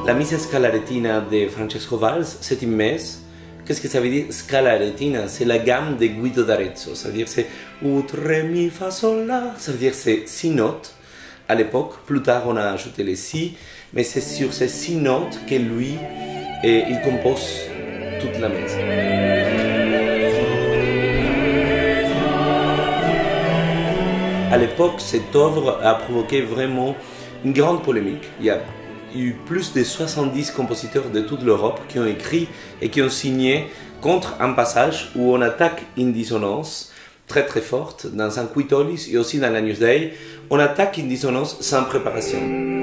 La Missa Scalaretina de Francesco Valls, c'est une messe. Qu'est-ce que ça veut dire Scalaretina? C'est la gamme de Guido d'Arezzo. Ça veut dire c'est ut, ré, mi, fa, sol, la. Ça veut dire c'est 6 notes à l'époque. Plus tard, on a ajouté les si, mais c'est sur ces 6 notes que lui, il compose toute la messe. À l'époque, cette œuvre a provoqué vraiment une grande polémique. Il y a eu plus de 70 compositeurs de toute l'Europe qui ont écrit et qui ont signé contre un passage où on attaque une dissonance très très forte dans un Quitolis et aussi dans l'Agnus Dei. On attaque une dissonance sans préparation.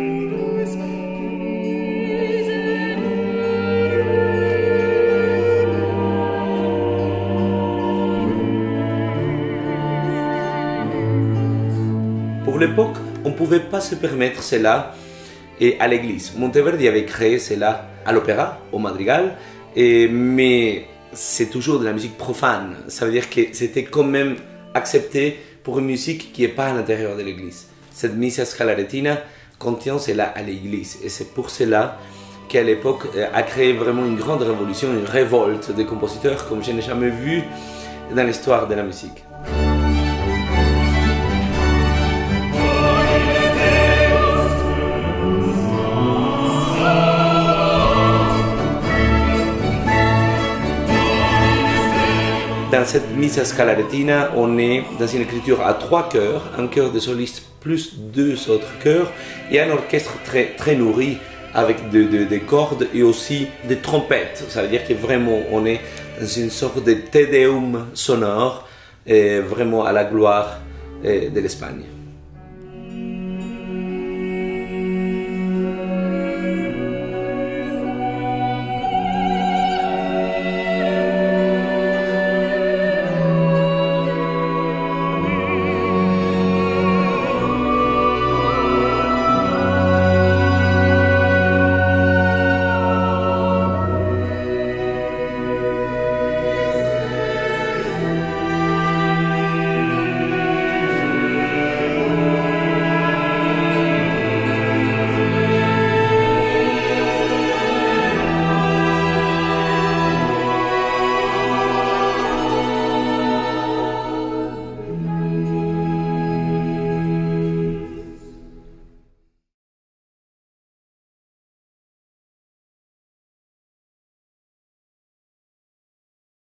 Pour l'époque, on ne pouvait pas se permettre cela et à l'église. Monteverdi avait créé cela à l'opéra, au madrigal, mais c'est toujours de la musique profane. Ça veut dire que c'était quand même accepté pour une musique qui n'est pas à l'intérieur de l'église. Cette Missa Scalaretina contient cela à l'église et c'est pour cela qu'à l'époque a créé vraiment une grande révolution, une révolte des compositeurs comme je n'ai jamais vu dans l'histoire de la musique. Dans cette Missa Scalaretina, on est dans une écriture à 3 chœurs, un chœur de solistes plus 2 autres chœurs, et un orchestre très nourri avec des cordes et aussi des trompettes. Ça veut dire que vraiment on est dans une sorte de Te Deum sonore, vraiment à la gloire de l'Espagne.